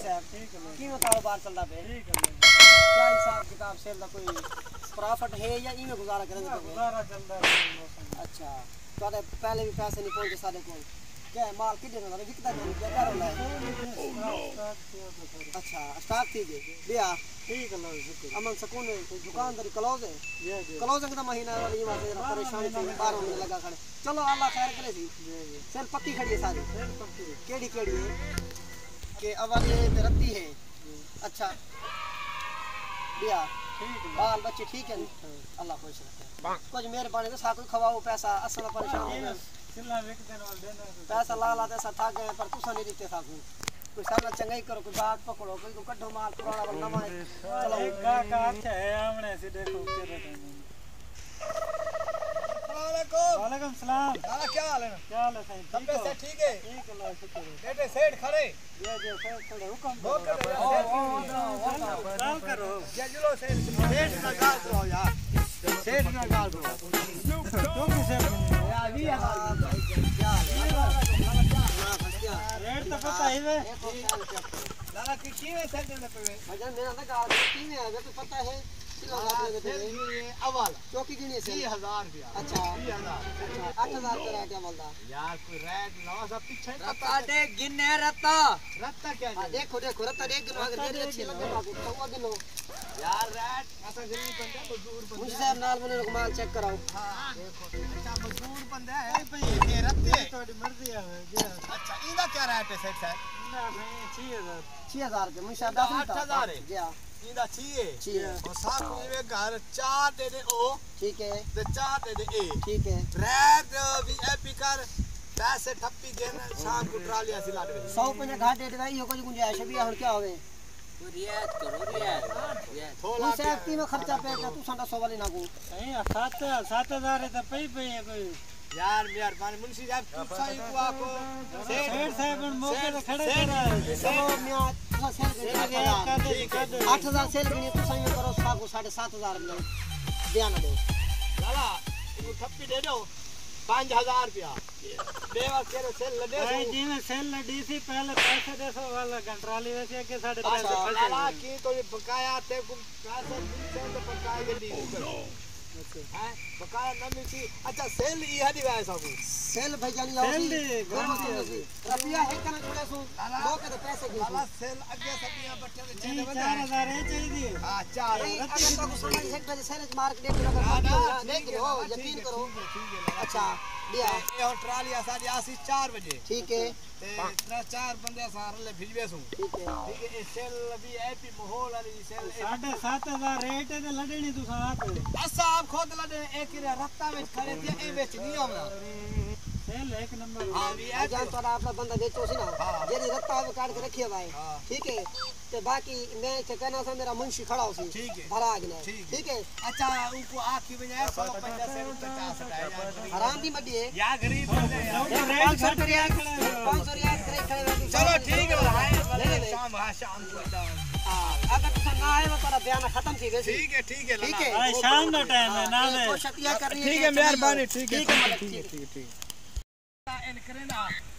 साहब ठीक है किवें कारोबार चलदा पे? ठीक है क्या हिसाब किताब सेल दा कोई प्रॉफिट है या इवें गुजारा करेंगे पे? गुजारा चलदा है। अच्छा तोड़े पहले भी पैसे नहीं पहुंचे साडे कोल क्या है माल किधर ना विकता नहीं क्या कर रहा है? अच्छा स्टॉक थी जे बिया ठीक है लो शुक्र अमन सुकून है दुकानदारी क्लोज है जी क्लोजिंग का महीना वाली ये बात है परेशानी थी 12 महीने लगा खड़े चलो अल्लाह खैर करे सी जी सेल पक्की खड़ी है सारी सेल पक्की है। केड़ी केड़ी है के अवल ये रत्ती है अच्छा बिया ठीक है बाल बच्चे ठीक है अल्लाह खुश रखे कुछ मेहरबानी तो सा कोई खवाओ पैसा असल परेशान हो गए सिला विक देने वाले देना पैसा ला ला ऐसा थक गए पर तुसा नहीं देते साकू कोई सारा चंगा ही करो कोई बात पकड़ो कोई को कड्ढो माल पुराना वाला नवा है चलो एक का अच्छा है आमने से देखो के वालेकुम सलाम नाना क्या हाल है? क्या हाल है साईं सब ठीक हो पैसे ठीक है? ठीक है लो शुक्र है बेटे सेठ खड़े ये साईं थोड़े हुक्म बहुत करो कर काम करो जजुलो सेठ ना गाल करो यार सेठ ना गाल करो तुम किसे यार भी क्या रेट तो पता ही है नाना की है सेठ ने पे भजन मेरा ना गाल की में है तो पता है अवल चौकी गिनी से 30000 रुपया अच्छा 30000 8000 का रेट है मलदा यार कोई रेट नवा सब पीछे रत्ता दे गिने रत्ता रत्ता क्या है? देखो देखो रत्ता देख गिनो अगर रेट अच्छी लगे बाकी तो गिनो यार रेट ऐसा गरीब बंदा मजदूर बंदा मुझे साहब नाल बने माल चेक कराओ हां देखो अच्छा मजदूर बंदा है भाई ये रत्ते थोड़ी मर्जी है अच्छा इनका क्या रेट है सेठ साहब? ना भाई 6000 के मुझे साहब 8000 है जी हां इनका चाहिए चाहिए और साथ में घर 4 दे दे ओ ठीक है ते 4 दे दे ए ठीक है रेट वीआईपी कर पैसे ठप्पी देना शाम को ट्रालियां सिला दे 150 घाटे दवाई हो कुछ गुंजाइश भी हुन क्या होवे रियायत करो रियायत थोड़ा मुझे साहब की में खर्चा पे तू साडा 100 वाली ना को सही 7000 है तो पई कोई यार मेहरबानी मुंशी साहब तू सही को आको सेठ साहब मौके पे खड़े कर सब मियां तुसा सेल के 8000 सेल गिनी तू सही करो साको 7500 में बयान दो लाला इनको ठप्पी दे दो 5000 रुपया देवा केरे सेल लदे भाई जी में सेल लड़ी थी पहले पैसे दे सो वाला कंट्रोली वैसे के साढ़े पैसे लाला की तो ये बकाया ते को पैसे से तो बकाया के दी है बकाया न मिली अच्छा सेल ई हदी वाय साबू सेल भैयानी आओ रुपया है कना जुड़े सो लोग के पैसे गिन लाला सेल अगे सदियां बच्चे के चेहरे 4000 है चाहिए हां 4 अगर तो समझ है कि सेल मार्क देख लगा देख लो यकीन करो ठीक है अच्छा लिया ये और ट्राली साडी आसी 4 बजे ठीक है ते 4 बंदे सारे ले भिजवे सु ठीक है ठीक है सेल भी एपी माहौल वाली सेल 7500 रेट है तो लड़नी तू साथ असा आप खुद लदे एक रत्ता में खड़े थे ए बेच नहीं आमना सेल एक नंबर हां भी है जान तो अपना बंदा बेचो सी ना जेरी रत्ता में काट के रखिए भाई ठीक है ते बाकी मैं के कहना था मेरा मुंशी खड़ा हो सी ठीक है भरा आगने ठीक है अच्छा उनको आखी बजाय 150 से 50 यार हराम दी मड्डी है या गरीब बंदे यार रेट 500 रियाल 500 रियाल करे खड़े चलो ठीक है भाई शाम शाम को अगर तुसा ना आए तो तेरा बयान खत्म थी वैसे ठीक है ठीक है भाई शाम का टाइम है ना ले कोशिश करनी ठीक है मेहरबानी ठीक है ठीक है इन करेंदा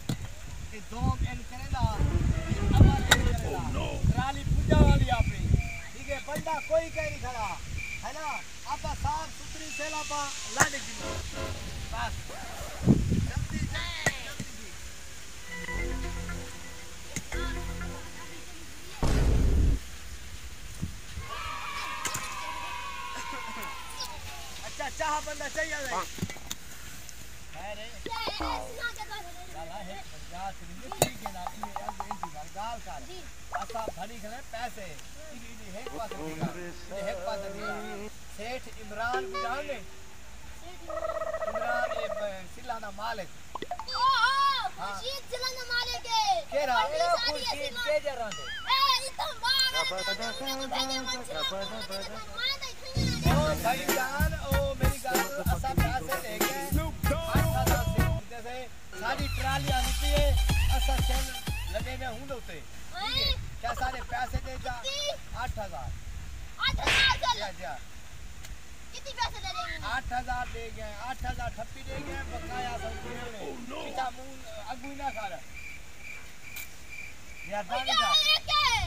ये दो इन करेंदा अमर इन करेंदा ट्राली पूजा वाली आपनी ठीक है बंदा कोई कह नहीं खड़ा है ना आपा साफ सुथरी सेला पा लाने की बस जल्दी अच्छा चाह बंदा चाहिए अरे लाला है 50 ठीक है ना ये अब इंतजार गाल कर असा भरी खले पैसे इनी है पास ये है पास सेठ इमरान गुजान ने इमरान ये सिलाना मालिक खुर्शीद जिलाना मालिक है केरा खुर्शीद के जरा दे ए इतना ओ भाई जान ओ मेरी गाल असा पैसे लेके 8000 से सारी ट्रालियां निकली है असा चल लगे में हूं उते क्या सारे पैसे दे जा 8000 8000 कितने पैसे दे देंगे 8000 दे गए 8000 ठप्पी दे गए बकाया सब ने पिता मुंह अगुई ना खा रहा यार बानी जा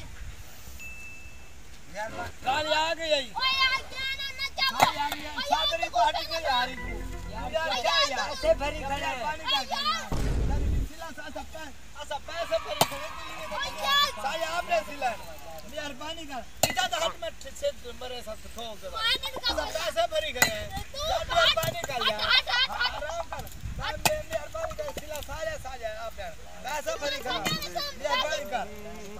गाली आ गई आई ओए यार क्या ना चाहो गाली आ गई सादरी को हटी के यार यार क्या यार ऐसे भरी खड़े हैं। पानी का सिला सा पैसे भरी खड़े साया आपने सिला मेहरबानी कर इधर तो हट में से मरे साथ ठोक दे पैसे भरी गए यार मेहरबानी कर यार आराम कर मेहरबानी कर सिला सारे आप यार पैसे भरी कर मेहरबानी कर